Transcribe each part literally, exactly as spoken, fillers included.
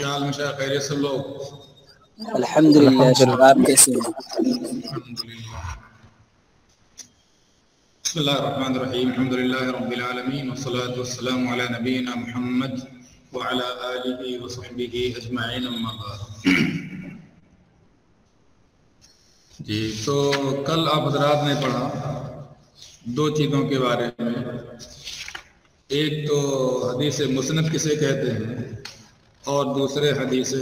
حال مشاء خیریت سے لوگ؟ الحمدللہ آپ کیسے ہیں؟ الحمدللہ. بسم اللہ الرحمن الرحیم. الحمدللہ رب العالمین والصلاة والسلام علی نبینا محمد وعلی آلہ وصحبہ اجمعین اما بعد. جی تو کل آپ حضرات نے پڑھا دو چیزوں کے بارے میں. ایک تو حدیث مسند کسے کہتے ہیں اور دوسرے حدیث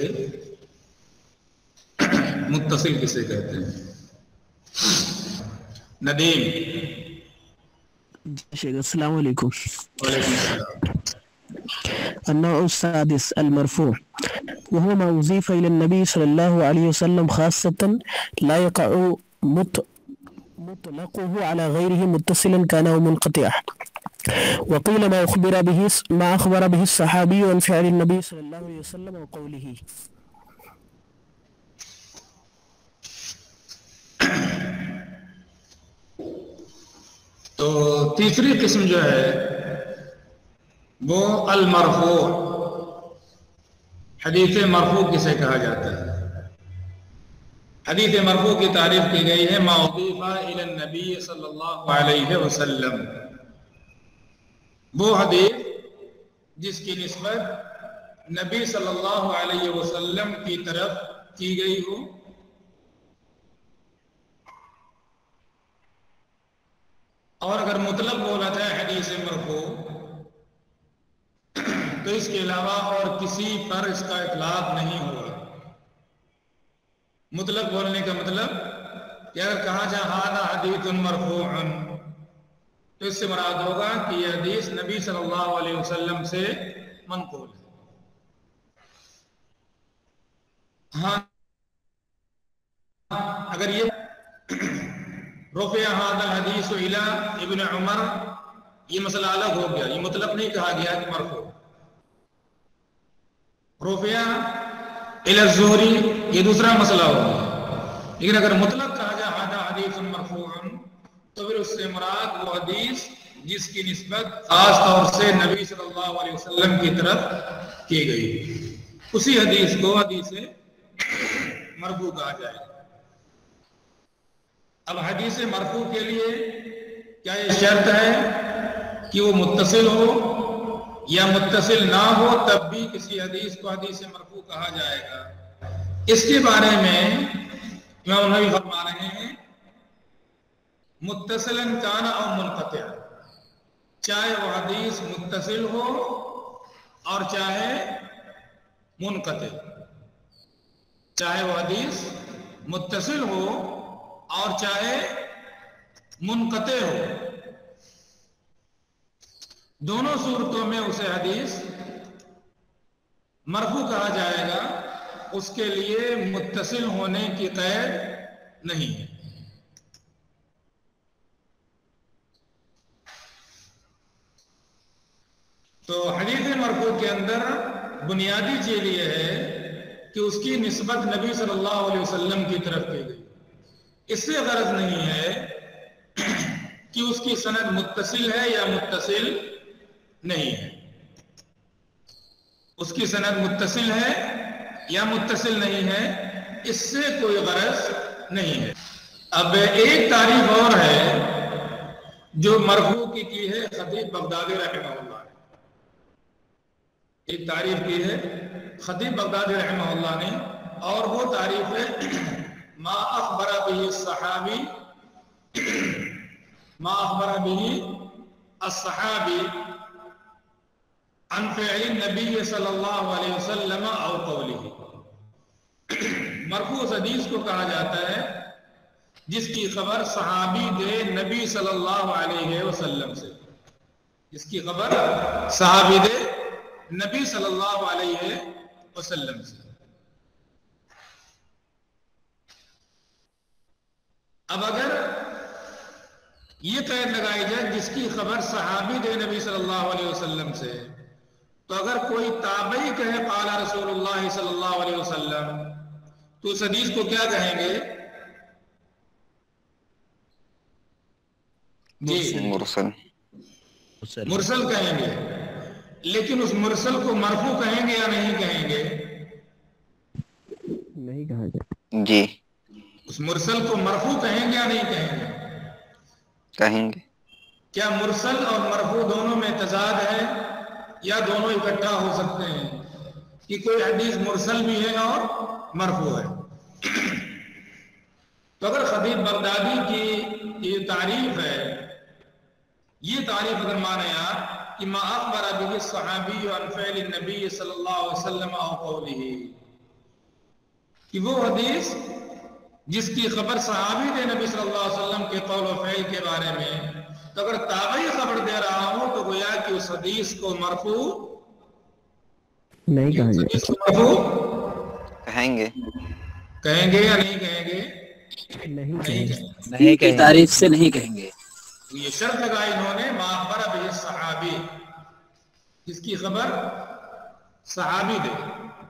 متصل کسے کہتے ہیں. ندیم. شیخ السلام علیکم. وعلیکم السلام. النوع السادس المرفوع وهو ما أضيف إلى النبي صلى الله عليه وسلم خاصة لا يقع مطلقه على غيره متصلا كان أو منقطعا. وقيل ما أخبر به ما أخبر به الصحابي عن فعل النبي صلى الله عليه وسلم وقوله. تو تیسری قسم جو ہے وہ المرفوع. حدیث مرفوع کسے کہا جاتا ہے؟ حدیث مرفوع کی تعریف کی گئی ہے ما اضیف الی النبی صلی اللہ علیہ وسلم. وہ حدیث جس کی نسبت نبی صلی اللہ علیہ وسلم کی طرف کی گئی ہو اور اگر مطلق بولا جائے حدیث مرفوع تو اس کے علاوہ اور کسی پر اس کا اطلاق نہیں ہوگا. مطلق بولنے کا مطلب کہ اگر کہا جائے ھذا حدیث مرفوع تو اس سے مراد ہوگا کہ یہ حدیث نبی صلی اللہ علیہ وسلم سے منقول ہے. ہاں اگر یہ رفع ھذا الحدیث الی ابن عمر یہ مسئلہ الگ ہو گیا. یہ مطلب نہیں کہا گیا کہ مرفوع. رفع الی الزہری یہ دوسرا مسئلہ ہوگا. لیکن اگر مطلق کہا جائے ھذا حدیث مرفوع تو پھر اس سے مراد وہ حدیث جس کی نسبت خاص طور سے نبی صلی اللہ علیہ وسلم کی طرف کی گئی اسی حدیث کو حدیث مرفوع کہا جائے گا. اب حدیث مرفوع کے لیے کیا یہ شرط ہے کہ وہ متصل ہو یا متصل نہ ہو تب بھی کسی حدیث کو حدیث مرفوع کہا جائے گا؟ اس کے بارے میں امام نووی فرما رہے ہیں متصلا کان او منقطع، چاہے وہ حدیث متصل ہو اور چاہے منقطع. چاہے وہ حدیث متصل ہو اور چاہے منقطع ہو، دونوں صورتوں میں اسے حدیث مرفوع کہا جائے گا. اس کے لیے متصل ہونے کی قید نہیں ہے. تو حدیث مرفوع کے اندر بنیادی چیز یہ ہے کہ اس کی نسبت نبی صلی اللہ علیہ وسلم کی طرف کی گئی. اس سے غرض نہیں ہے کہ اس کی سند متصل ہے یا متصل نہیں ہے. اس کی سند متصل ہے یا متصل نہیں ہے اس سے کوئی غرض نہیں ہے. اب ایک تعریف اور ہے جو مرفوع کی کی ہے خطیب بغدادی رحمہ اللہ نے. ایک تعریف کی ہے خطیب بغدادی رحمہ اللہ نے اور وہ تعریف ہے ما اخبر به الصحابی ما اخبر به الصحابی عن فعل النبی صلی اللہ علیہ وسلم او قوله. مرفوع حدیث کو کہا جاتا ہے جس کی خبر صحابی دے نبی صلی اللہ علیہ وسلم سے. جس کی خبر صحابی دے نبی صلی اللہ علیہ وسلم سے. اب اگر یہ قید لگائی جائے جس کی خبر صحابی دے نبی صلی اللہ علیہ وسلم سے تو اگر کوئی تابعی کہے قال رسول اللہ صلی اللہ علیہ وسلم تو اس حدیث کو کیا کہیں گے؟ جی مرسل مرسل کہیں گے. لیکن اس مرسل کو مرفوع کہیں گے یا نہیں کہیں گے؟ نہیں کہا جائے جی اس مرسل کو مرفوع کہیں گے یا نہیں کہیں گے؟ کہیں گے. کیا مرسل اور مرفوع دونوں میں تضاد ہے یا دونوں اکٹھا ہو سکتے ہیں کہ کوئی حدیث مرسل بھی ہے اور مرفوع ہے؟ تو اگر خطیب بغدادی کی یہ تعریف ہے، یہ تعریف اگر مانے آپ کہ ما اخبر به الصحابی عن فعل النبی صلی اللہ علیہ وسلم او قوله، کہ وہ حدیث جس کی خبر صحابی دے نبی صلی اللہ علیہ وسلم کے قول و فعل کے بارے میں، تو اگر تابعی خبر دے رہا ہوں تو گویا کہ اس حدیث کو مرفوع نہیں کہا حدیث جائے کو مرفوع کہیں گے. کہیں گے یا نہیں کہیں گے؟ نہیں نہیں کہیں کہیں گے. دین کی تعریف سے نہیں کہیں گے. یہ شرط لگائی انہوں نے ما اخبر به الصحابی، جس کی خبر صحابی دے،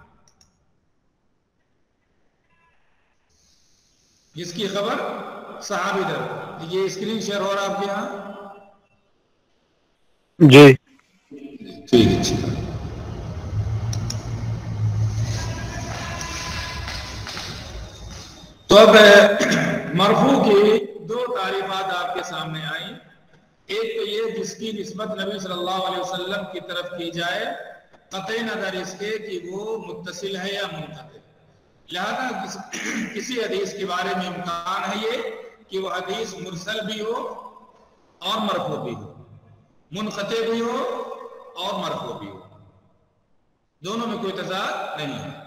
جس کی خبر صحابی دے. یہ اسکرین شیئر ہو رہا آپ کے یہاں؟ جی ٹھیک ہے ٹھیک ہے. تو اب مرفوع کی دو تعریفات آپ کے سامنے آئیں. ایک تو یہ جس کی نسبت نبی صلی اللہ علیہ وسلم کی طرف کی جائے قطعی نظر اس کے کہ وہ متصل ہے یا منقطع. لہذا کسی حدیث کے بارے میں امکان ہے یہ کہ وہ حدیث مرسل بھی ہو اور مرفوع بھی ہو، منقطع بھی ہو اور مرفوع بھی ہو، دونوں میں کوئی تضاد نہیں ہے.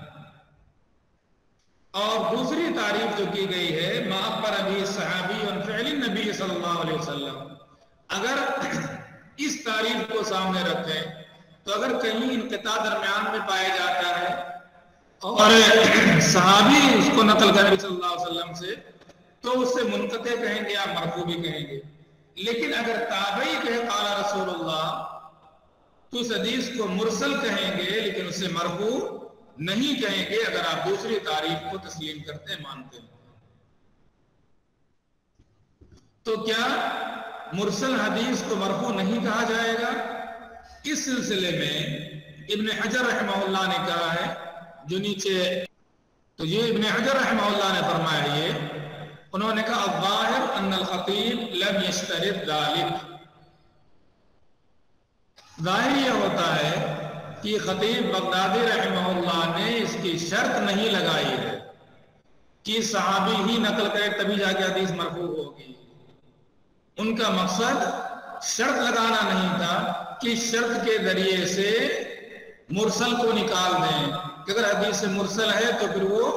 اور دوسری تعریف جو کی گئی ہے ما اخبر به الصحابی عن فعل النبی صلی اللہ علیہ وسلم، اگر اس تعریف کو سامنے رکھیں تو اگر کہیں انقطاع درمیان میں پایا جاتا ہے اور صحابی اس کو نقل کرے صلی اللہ علیہ وسلم سے تو اس سے منقطع کہیں گے یا مرفوع بھی کہیں گے. لیکن اگر تابعی کہے قال رسول اللہ تو اس حدیث کو مرسل کہیں گے لیکن اس سے مرفوع نہیں کہیں گے اگر آپ دوسری تعریف کو تسلیم کرتے مانتے ہیں. تو کیا مرسل حدیث کو مرفوع نہیں کہا جائے گا؟ اس سلسلے میں ابن حجر رحمہ اللہ نے کہا ہے جو نیچے، تو یہ ابن حجر رحمہ اللہ نے فرمایا، یہ انہوں نے کہا الظاہر ان الخطیب لم یشترط ذلک، ظاہر یہ ہوتا ہے کہ خطیب بغدادی رحمہ اللہ نے اس کی شرط نہیں لگائی ہے کہ صحابی ہی نقل کرے تبھی جا کے حدیث مرفوع ہوگی. ان کا مقصد شرط لگانا نہیں تھا کہ شرط کے ذریعے سے مرسل کو نکال دیں کہ اگر حدیث مرسل ہے تو پھر وہ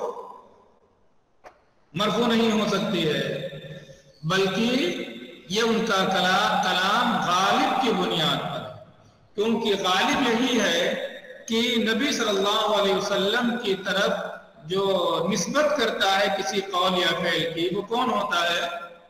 مرفوع نہیں ہو سکتی ہے، بلکہ یہ ان کا کلام غالب کی بنیاد پر، کیونکہ غالب یہی ہے کہ نبی صلی اللہ علیہ وسلم کی طرف جو نسبت کرتا ہے کسی قول یا فعل کی وہ کون ہوتا ہے؟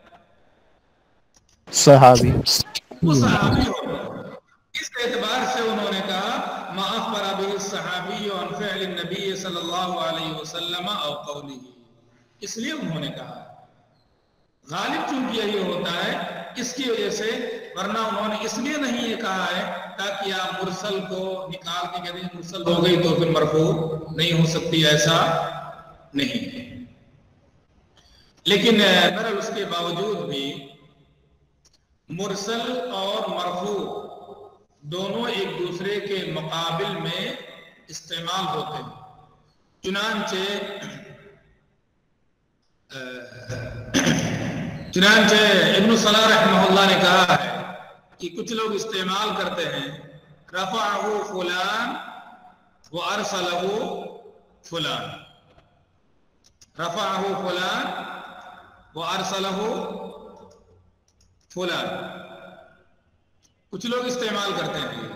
صحابی. وہ صحابی ہوتا ہے. اس اعتبار سے انہوں نے کہا ما اخبر به الصحابی عن فعل النبی صلی اللہ علیہ وسلم او قوله، اس لیے انہوں نے کہا غالب چونکہ یہی ہوتا ہے اس کی وجہ سے، ورنہ انہوں نے اس لیے نہیں یہ کہا ہے تاکہ آپ مرسل کو نکال کے کہتے ہیں مرسل ہو گئی تو پھر مرفوع نہیں ہو سکتی، ایسا نہیں ہے. لیکن بہرحال اس کے باوجود بھی مرسل اور مرفوع دونوں ایک دوسرے کے مقابل میں استعمال ہوتے ہیں. چنانچہ چنانچہ ابن صلاح رحمہ اللہ نے کہا ہے کہ کچھ لوگ استعمال کرتے ہیں رفعہ فلان و ارسلہ فلان، رفعہ فلان و ارسلہ فلان، کچھ لوگ استعمال کرتے ہیں.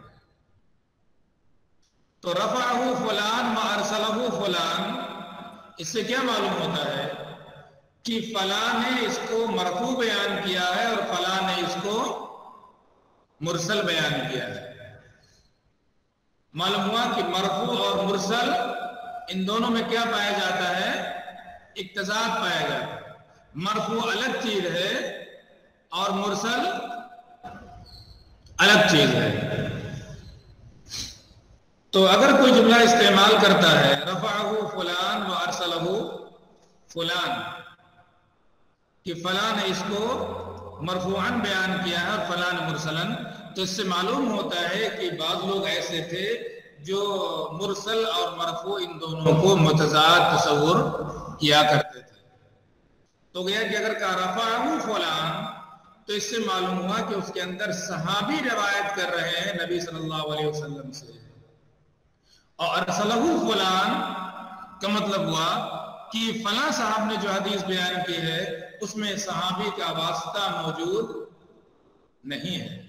تو رفعہ فلان و ارسلہ فلان، اس سے کیا معلوم ہوتا ہے کہ فلاں نے اس کو مرفوع بیان کیا ہے اور فلاں نے اس کو مرسل بیان کیا ہے. معلوم ہوا کہ مرفوع اور مرسل ان دونوں میں کیا پایا جاتا ہے؟ اقتضاد پایا جاتا ہے. مرفوع الگ چیز ہے اور مرسل الگ چیز ہے. تو اگر کوئی جملہ استعمال کرتا ہے رفعہ فلان و ارسلہ فلان، کہ فلاں نے اس کو مرفوعاً بیان کیا ہے اور فلاں مرسلاً، تو اس سے معلوم ہوتا ہے کہ بعض لوگ ایسے تھے جو مرسل اور مرفوع ان دونوں کو متضاد تصور کیا کرتے تھے۔ تو گیا کہ اگر کہا رفعہ فلان تو اس سے معلوم ہوا کہ اس کے اندر صحابی روایت کر رہے ہیں نبی صلی اللہ علیہ وسلم سے، اور ارسلہ فلان کا مطلب ہوا کہ فلاں صاحب نے جو حدیث بیان کی ہے اس میں صحابی کا واسطہ موجود نہیں ہے،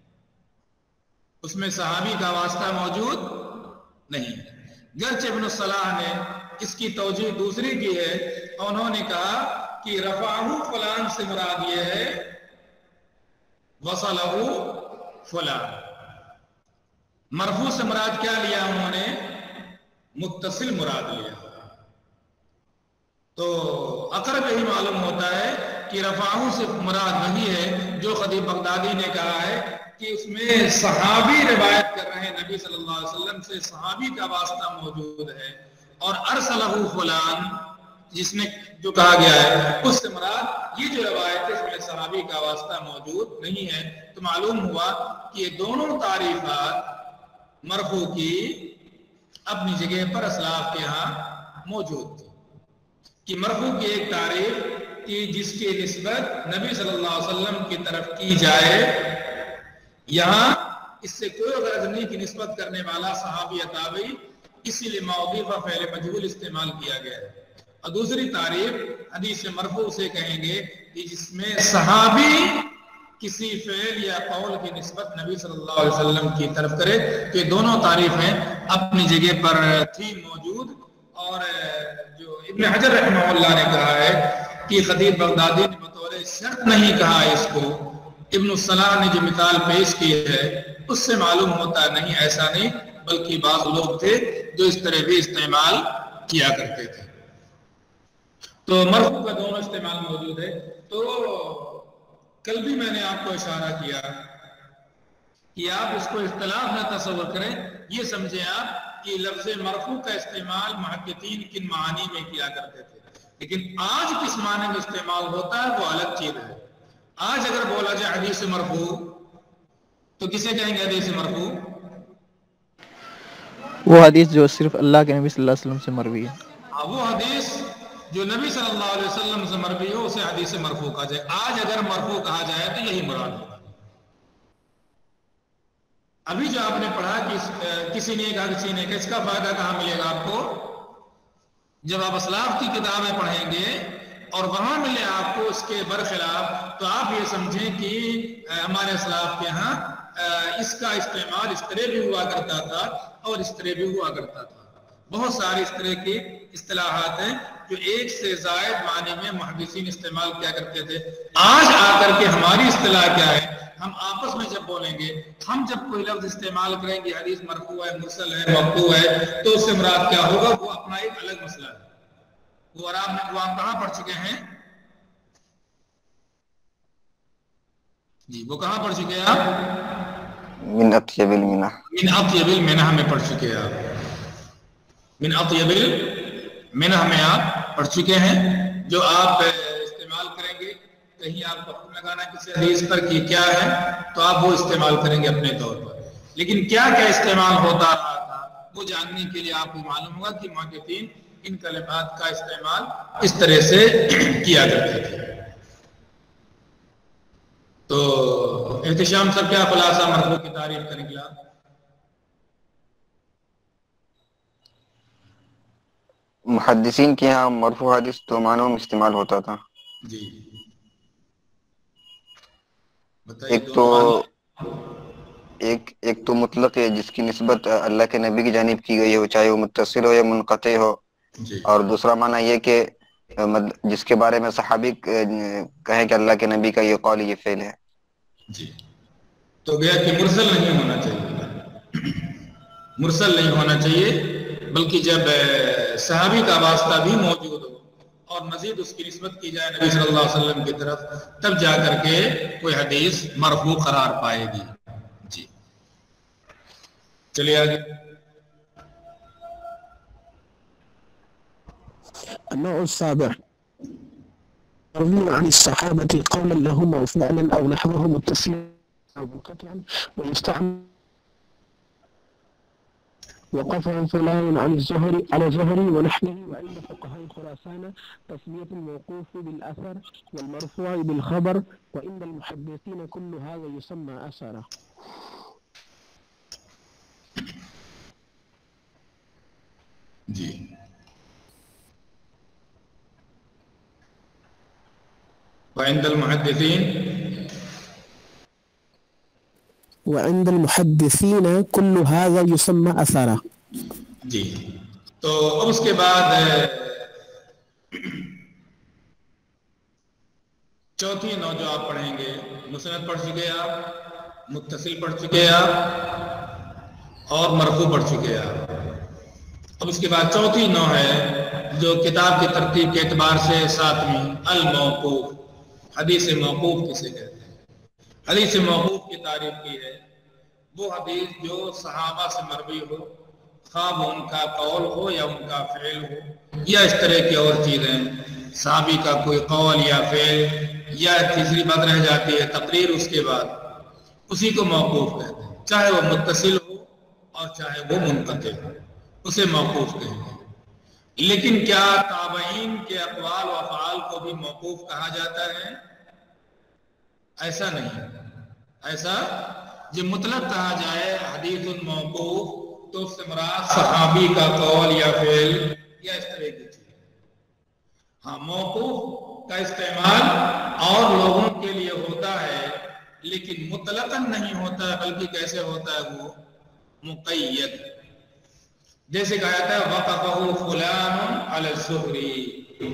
اس میں صحابی کا واسطہ موجود نہیں ہے۔ گرچہ ابن الصلاح نے اس کی توجیہ دوسری کی ہے، انہوں نے کہا کہ رفعہ فلان سے مراد یہ ہے وصلہ فلان، مرفوع سے مراد کیا لیا انہوں نے؟ متصل مراد لیا۔ تو اقرب یہی معلوم ہوتا ہے کہ رفعہ سے مراد وہی ہے جو خطیب بغدادی نے کہا ہے کہ اس میں صحابی روایت کر رہے ہیں نبی صلی اللہ علیہ وسلم سے، صحابی کا واسطہ موجود ہے، اور ارسلہ فلان جس نے جو کہا گیا ہے اس سے مراد یہ جو روایت ہے اس میں صحابی کا واسطہ موجود نہیں ہے۔ تو معلوم ہوا کہ یہ دونوں تعریفات مرفوع کی اپنی جگہ پر اسلاف کے ہاں موجود تھی، کہ مرفوع کی ایک تعریف کہ جس کی نسبت نبی صلی اللہ علیہ وسلم کی طرف کی جائے، یہاں اس سے کوئی غرض نہیں کہ نسبت کرنے والا صحابی یا تابعی، اسی لیے موقوف و فعل مجہول استعمال کیا گیا ہے۔ اور دوسری تعریف حدیث مرفوع سے کہیں گے کہ جس میں صحابی کسی فعل یا قول کی نسبت نبی صلی اللہ علیہ وسلم کی طرف کرے۔ تو یہ دونوں تعریفیں اپنی جگہ پر تھی موجود، اور جو ابن حجر رحمہ اللہ نے کہا ہے کہ خطیب بغدادی نے بطور شرط نہیں کہا اس کو، ابن الصلاح نے جو مثال پیش کی ہے اس سے معلوم ہوتا نہیں ایسا نہیں، بلکہ بعض لوگ تھے جو اس طرح بھی استعمال کیا کرتے تھے۔ تو مرفوع کا دونوں استعمال موجود ہے۔ تو کل بھی میں نے آپ کو اشارہ کیا کہ آپ اس کو اختلاف نہ تصور کریں، یہ سمجھیں آپ کہ لفظ مرفوع کا استعمال محققین کن معانی میں کیا کرتے تھے، لیکن آج کس معنی میں استعمال ہوتا ہے وہ الگ چیز ہے۔ آج اگر بولا جائے حدیث مرفوع تو کسے کہیں گے حدیث مرفوع؟ وہ حدیث جو صرف اللہ کے نبی صلی اللہ علیہ وسلم سے مروی ہے۔ ہاں، وہ حدیث جو نبی صلی اللہ علیہ وسلم سے مروی ہو اسے حدیث مرفوع کہا جائے۔ آج اگر مرفوع کہا جائے تو یہی مراد ہوگا۔ ابھی جو آپ نے پڑھا کہ کسی نے کہا کسی نے کہ اس کا فائدہ کہاں ملے گا آپ کو؟ جب آپ اسلاف کی کتابیں پڑھیں گے اور وہاں ملے آپ کو اس کے برخلاف، تو آپ یہ سمجھیں کہ ہمارے اسلاف کے ہاں اس کا استعمال اس طرح بھی ہوا کرتا تھا اور اس طرح بھی ہوا کرتا تھا۔ بہت ساری اس طرح کی اصطلاحات ہیں جو ایک سے زائد معنی میں محدثین استعمال کیا کرتے تھے۔ آج آ کر کے ہماری اصطلاح کیا ہے؟ ہم آپس میں جب بولیں گے، ہم جب کوئی لفظ استعمال کریں گے حدیث مرفوع ہے، مرسل ہے، موقوف ہے، تو اس سے مراد کیا ہوگا؟ وہ اپنا ایک الگ مسئلہ ہے۔ وہ اور آپ وہ آپ کہاں پڑھ چکے ہیں؟ جی وہ کہاں پڑھ چکے ہیں آپ؟ من اطیب المنہ، من اطیب المنہ میں پڑھ چکے ہیں آپ۔ من اطیب المنہ میں آپ پڑھ چکے ہیں، جو آپ استعمال کریں گے کہیں آپ کو حکم لگانا کسی حدیث پر کہ کیا ہے تو آپ وہ استعمال کریں گے اپنے طور پر، لیکن کیا کیا استعمال ہوتا رہا تھا وہ جاننے کے لیے آپ کو معلوم ہوگا کہ محققین ان کلمات کا استعمال اس طرح سے کیا کرتے تھے۔ تو احتشام صاحب کیا خلاصہ مرفوع کی تعریف کا نکلا؟ محدثین کے یہاں مرفوع حدیث دو معنوں میں استعمال ہوتا تھا۔ جی ایک تو ایک ایک تو مطلق ہے جس کی نسبت اللہ کے نبی کی جانب کی گئی ہو، چاہے وہ متصل ہو یا منقطع ہو، جی۔ اور دوسرا معنی یہ کہ جس کے بارے میں صحابی کہیں کہ اللہ کے نبی کا یہ قول یہ فعل ہے۔ جی تو گیا کہ مرسل نہیں ہونا چاہیے، مرسل نہیں ہونا چاہیے، بلکہ جب صحابی کا واسطہ بھی موجود ہو اور مزید اس کی نسبت کی جائے نبی صلی اللہ علیہ وسلم کی طرف، تب جا کر کے کوئی حدیث مرفوع قرار پائے گی۔ جی چلیے آگے۔ النوع السابع مروي عن الصحابة قولا لهم أو فعلا أو نحوه متصلا أو منقطعا ويستعمل وقفه فلان عن الزهري على زهري ونحوه. وعند فقهاء خراسان تسمية الموقوف بالأثر والمرفوع بالخبر، وعند المحدثين كل هذا يسمى أثرا. جی وعند المحدثين وعند المحدثين كل هذا يسمى أثرا. جی تو اب اس کے بعد چوتھی نو جو آپ پڑھیں گے، مسند پڑھ چکے آپ، متصل پڑھ چکے آپ اور مرفوع پڑھ چکے آپ. اب اس کے بعد چوتھی نو ہے جو کتاب کی ترتیب کے اعتبار سے ساتویں، الموقوف. حدیث موقوف کسے کہتے ہیں؟ حدیث موقوف کی تعریف کی ہے وہ حدیث جو صحابہ سے مروی ہو، خواہ وہ ان کا قول ہو یا ان کا فعل ہو یا اس طرح کی اور چیزیں، صحابی کا کوئی قول یا فعل یا تیسری بات رہ جاتی ہے تقریر، اس کے بعد اسی کو موقوف کہتے ہیں. چاہے وہ متصل ہو اور چاہے وہ منقطع ہو، اسے موقوف کہیں گے. لیکن کیا تابعین کے اقوال و افعال کو بھی موقوف کہا جاتا ہے؟ ایسا نہیں. ایسا جو مطلب کہا جائے حدیث موقوف تو اس سے مراد صحابی کا قول یا فعل یا اس طرح کی چیز. ہاں، موقوف کا استعمال اور لوگوں کے لیے ہوتا ہے لیکن مطلقاً نہیں ہوتا ہے، بلکہ کیسے ہوتا ہے؟ وہ مقید. جیسے کہا جاتا ہے وقفہ فلان علی الزہری.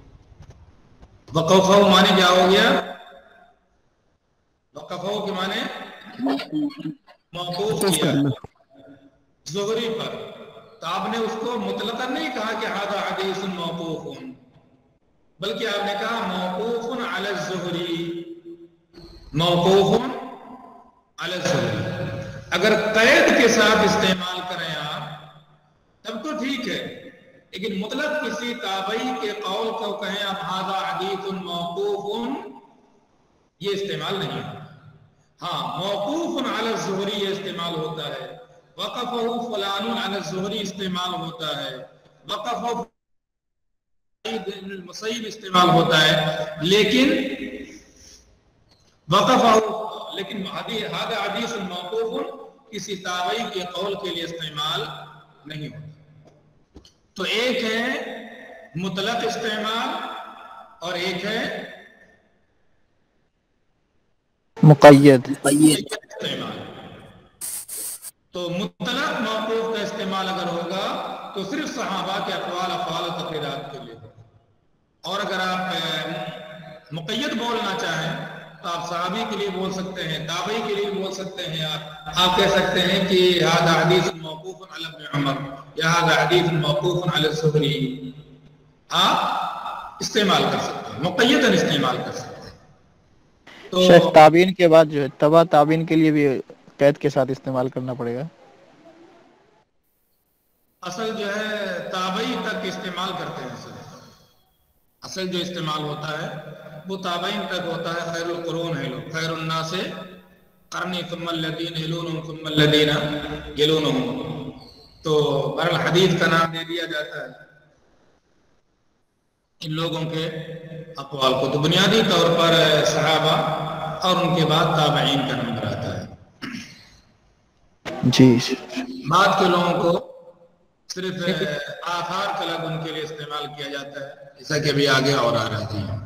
وقفہ معنی کیا ہو گیا؟ وقفہ کے معنی موقوف کیا زہری پر. تو آپ نے اس کو مطلقاً نہیں کہا کہ ھذا حدیث موقوف، بلکہ آپ نے کہا موقوف علی الزہری، موقوف علی الزہری. اگر قید کے ساتھ استعمال کریں آپ تب تو ٹھیک ہے، لیکن مطلق کسی تابعی کے قول کو کہیں اب ھذا حدیث موقوف، یہ استعمال نہیں ہوتا. ہاں، موقوف علی الزہری یہ استعمال ہوتا ہے، وقفہ فلان علی الزہری استعمال ہوتا ہے، وقفہ المسیب استعمال ہوتا ہے، لیکن وقفہ لیکن ھذا حدیث موقوف کسی تابعی کے قول کے لیے استعمال نہیں ہوتا. تو ایک ہے مطلق استعمال اور ایک ہے مقید استعمال. تو مطلق موقوف کا استعمال اگر ہوگا تو صرف صحابہ کے اقوال افعال و تقریرات کے لیے ہوگا. اور اگر آپ مقید بولنا چاہیں تو آپ صحابی کے لیے بول سکتے ہیں، تابعی کے لیے بول سکتے ہیں. آپ آپ کہہ سکتے ہیں کہ ھذا حدیث موقوف علی ابن عمر یا ھذا حدیث موقوف علی الزہری. آپ استعمال کر سکتے ہیں، مقیداً استعمال کر سکتے ہیں. تو شیخ تابعین کے بعد جو ہے تبع تابعین کے لیے بھی قید کے ساتھ استعمال کرنا پڑے گا. اصل جو ہے تابعی تک استعمال کرتے ہیں. اصل اصل جو استعمال ہوتا ہے وہ تابعین تک ہوتا ہے. خیر القرون ہے لوگ، خیر الناس قرنی ثم الذین یلونہم ثم الذین یلونہم. تو بہرحال حدیث کا نام دے دیا جاتا ہے ان لوگوں کے اقوال کو. تو بنیادی طور پر صحابہ اور ان کے بعد تابعین کا نمبر آتا ہے. جی بعد کے لوگوں کو صرف آثار کا لفظ ان کے لیے استعمال کیا جاتا ہے، جیسا کہ ابھی آگے اور آ رہا ہے.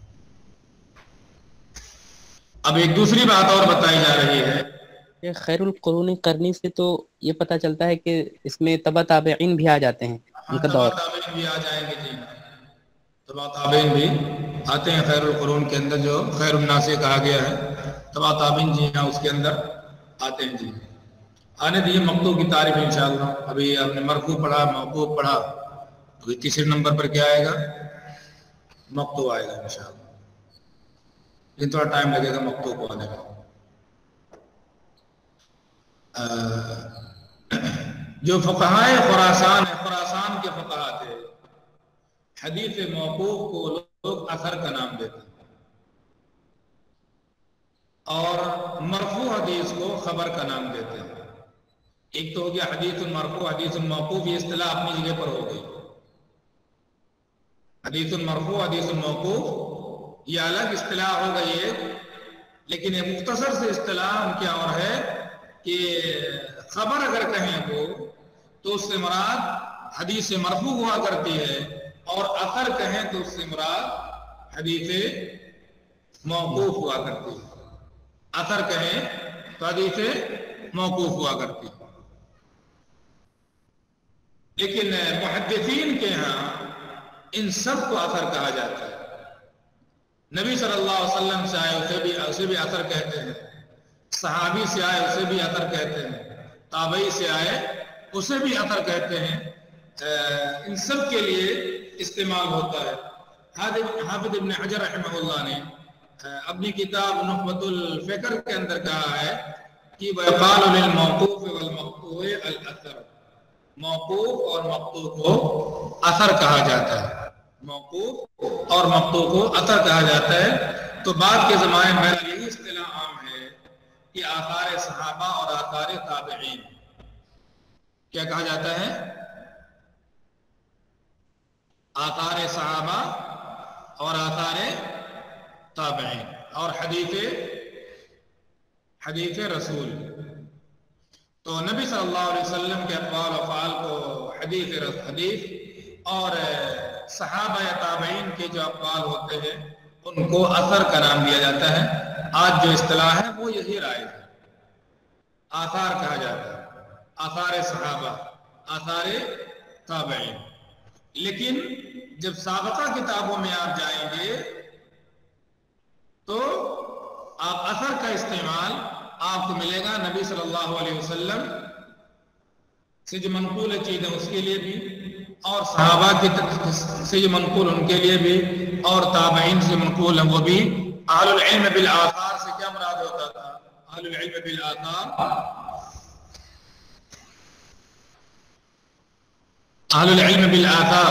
اب ایک دوسری بات اور بتائی جا رہی ہے. خیر القرون قرنی سے تو یہ پتہ چلتا ہے کہ اس میں تبع تابعین بھی آ جاتے ہیں. ہاں، تبع تابعین بھی آ جائیں گے. جی، تبع تابعین بھی آتے ہیں خیر القرون کے اندر. جو خیر الناس سے کہا گیا ہے تبع تابعین جی ہاں اس کے اندر آتے ہیں. جی آنے دیجیے مقطوع کی تعریف انشاءاللہ. ابھی آپ نے مرفوع پڑھا، موقوف پڑھا، ابھی تیسرے نمبر پر کیا آئے گا؟ مقطوع آئے گا انشاءاللہ. یہ تھوڑا ٹائم لگے گا مقطوع کو آنے کا. جو فقہائے خراسان ہے، خراسان کے فقہاء تھے، حدیث موقوف کو لوگ اثر کا نام دیتے ہیں اور مرفوع حدیث کو خبر کا نام دیتے ہیں. ایک تو ہو گیا حدیث مرفوع، حدیث موقوف، یہ اصطلاح اپنی جگہ پر ہو گئی. حدیث مرفوع، حدیث موقوف یہ الگ اصطلاح ہو گئی ہے، لیکن یہ مختصر سے اصطلاح ان کیا اور ہے کہ خبر اگر کہیں وہ تو اس سے مراد حدیث مرفوع ہوا کرتی ہے، اور اثر کہیں تو اس سے مراد حدیث موقوف ہوا کرتی ہے. اثر کہیں تو حدیث موقوف ہوا کرتی ہے. لیکن محدثین کے ہاں ان سب کو اثر کہا جاتا ہے. نبی صلی اللہ علیہ وسلم سے آئے اسے بھی اسے بھی اثر کہتے ہیں، صحابی سے آئے اسے بھی اثر کہتے ہیں، تابعی سے آئے اسے بھی اثر کہتے ہیں. ان سب کے لیے استعمال ہوتا ہے. حافظ ابن حجر رحمہ اللہ نے اپنی کتاب نخبۃ الفکر کے اندر کہا ہے کہ وَيُقَالُ لِلْمَوْقُوفِ وَالْمَقْطُوعِ الْأَثَرُ، موقوف اور مقطوع کو اثر کہا جاتا ہے. موقوف اور مقطوع کو اثر کہا جاتا ہے. تو بعد کے زمانے میں یہی اصطلاح عام ہے کہ آثار صحابہ اور آثار تابعین کیا کہا جاتا ہے؟ آثار صحابہ اور آثار تابعین. اور حدیث حدیث رسول، تو نبی صلی اللہ علیہ وسلم کے اقوال و افعال کو حدیث حدیث اور صحابہ یا تابعین کے جو اقوال ہوتے ہیں ان کو اثر کا نام دیا جاتا ہے. آج جو اصطلاح ہے وہ یہی رائج ہے، آثار کہا جاتا ہے، آثار صحابہ، آثار تابعین. لیکن جب سابقہ کتابوں میں آپ جائیں گے تو آپ اثر کا استعمال آپ کو ملے گا نبی صلی اللہ علیہ وسلم سے جو منقول چیز ہے اس کے لیے بھی، اور صحابہ کی سے جو منقول ان کے لیے بھی، اور تابعین سے منقول ہے وہ بھی. اہل العلم بالآثار سے کیا مراد ہوتا تھا؟ اہل العلم بالآثار، اہل العلم بالآثار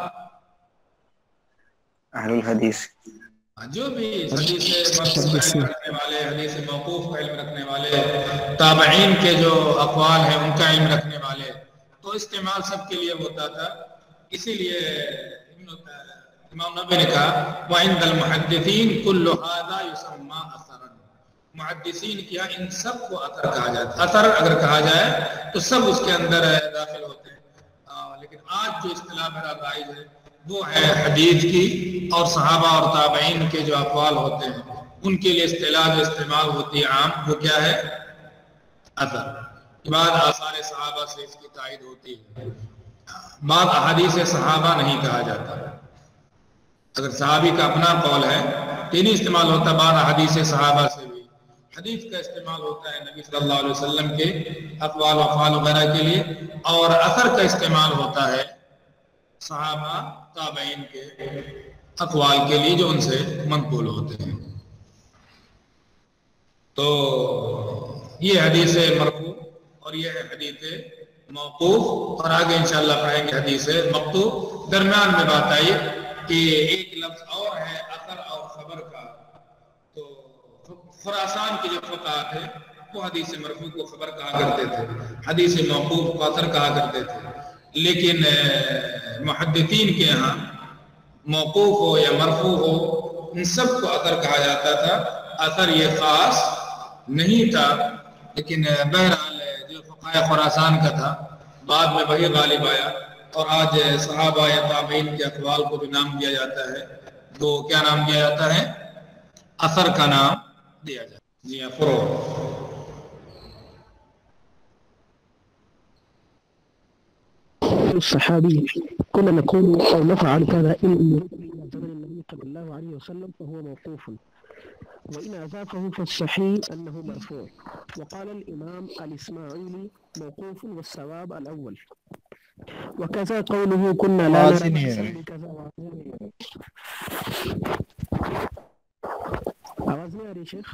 اہل الحدیث، جو بھی حدیث مرفوع کا علم رکھنے والے، حدیث موقوف کا علم رکھنے والے، تابعین کے جو اقوال ہیں ان کا علم رکھنے والے، تو استعمال سب کے لیے ہوتا تھا. اسی لیے امام نبی نے کہا وَعِنْدَ الْمُحَدِّثِينَ كُلُّ هَذَا يُسَمَّى أَثَرًا، محدثین کیا ان سب کو اثر کہا جاتا ہے. اثر اگر کہا جائے تو سب اس کے اندر داخل ہوتے ہیں. لیکن آج جو اصطلاح میرا رائج ہے وہ ہے حدیث کی، اور صحابہ اور تابعین کے جو اقوال ہوتے ہیں ان کے لیے اصطلاح جو استعمال ہوتی ہے عام، وہ کیا ہے؟ اثر. بعد آثار صحابہ سے اس کی تائید ہوتی ہے. بعد احادیث صحابہ نہیں کہا جاتا. اگر صحابی کا اپنا قول ہے تو نہیں استعمال ہوتا. بعد احادیث صحابہ سے بھی حدیث کا استعمال ہوتا ہے نبی صلی اللہ علیہ وسلم کے اقوال و افعال وغیرہ کے لیے، اور اثر کا استعمال ہوتا ہے صحابہ تابعین کے اقوال کے لیے جو ان سے منقول ہوتے ہیں. تو یہ حدیث مرفوع اور یہ ہے حدیث موقوف، اور آگے انشاءاللہ پڑھیں گے حدیث مقطوع. درمیان میں بات آئی کہ ایک لفظ اور ہے اثر اور خبر کا. تو خراسان کے جو فقہاء تھے وہ حدیث مرفوع کو خبر کہا کرتے تھے، حدیث موقوف کو اثر کہا کرتے تھے. لیکن محدثین کے ہاں موقوف ہو یا مرفوع ہو ان سب کو اثر کہا جاتا تھا. اثر یہ خاص نہیں تھا، لیکن بہرحال جو فقہاء خراسان کا تھا بعد میں وہی غالب آیا، اور آج صحابہ یا تابعین کے اقوال کو بھی نام دیا جاتا ہے. تو کیا نام دیا جاتا ہے؟ اثر کا نام دیا جاتا ہے. جی ہاں، فروع. الصحابي كنا نقول أو نفعل كذا إن أمرت إلى زمن النبي صلى الله عليه وسلم فهو موقوف، وإن أضافه فالصحيح أنه مرفوع. وقال الإمام الإسماعيلي موقوف والصواب الأول. وكذا قوله كنا لا نرى بكذا. آواز نہیں آ رہی شیخ؟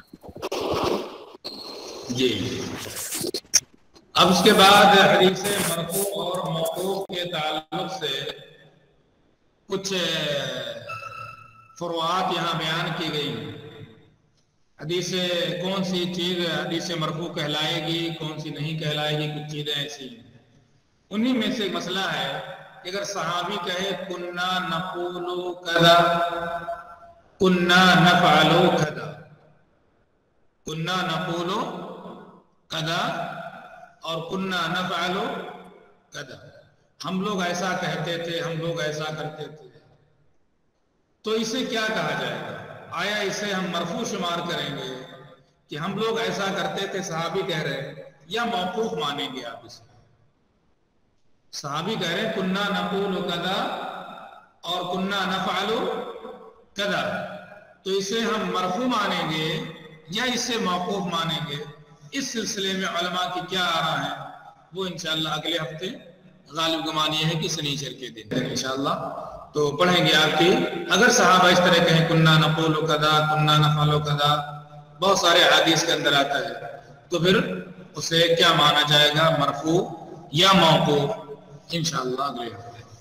جی. اب اس کے بعد حدیث مرفوع اور موقوف کے تعلق سے کچھ فروعات یہاں بیان کی گئی ہیں. حدیث کون سی چیز حدیث مرفوع کہلائے گی, کون سی نہیں کہلائے گی, کچھ چیزیں ایسی ہیں. انہی میں سے مسئلہ ہے کہ اگر صحابی کہے کننا نقول کذا, کننا نفعل کذا, کننا نقول کذا اور کننا نفعل کذا, ہم لوگ ایسا کہتے تھے, ہم لوگ ایسا کرتے تھے, تو اسے کیا کہا جائے گا؟ آیا اسے ہم مرفوع شمار کریں گے کہ ہم لوگ ایسا کرتے تھے صحابی کہہ رہے ہیں, یا موقوف مانیں گے آپ اسے؟ صحابی کہہ رہے ہیں کننا نقول کذا اور کننا نفعل کذا, تو اسے ہم مرفوع مانیں گے یا اسے موقوف مانیں گے؟ اس سلسلے میں علماء کی کیا آراء ہیں وہ انشاءاللہ اگلے ہفتے, غالب گمان یہ ہے کہ سنیچر کے دن انشاءاللہ تو پڑھیں گے آپ کی. اگر صحابہ اس طرح کہیں کننا نقول کذا, کننا نفعل کذا, بہت سارے حدیث کے اندر آتا ہے, تو پھر اسے کیا مانا جائے گا, مرفوع یا موقوف؟ انشاءاللہ اگلے ہفتے.